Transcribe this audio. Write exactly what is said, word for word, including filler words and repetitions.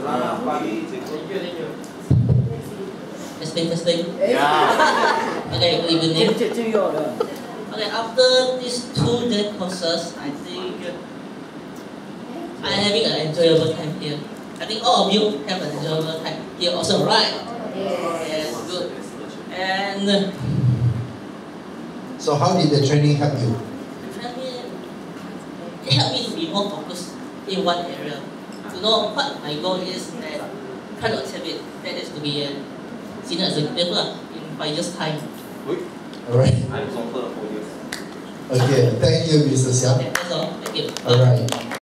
Testing, testing. Yeah. Okay, good evening. Okay, after these two day courses, I think I'm having an enjoyable time here. I think all of you have an enjoyable time here also, right? Yes, good. And So how did the training help you? the training it helped me to be more focused in one area. To know what my goal is and try to achieve it. That is to be a senior executive in five years' time. Alright. I'm so for four years. Okay, thank you, Mister Xiang. Okay, that's all. Thank you. Alright.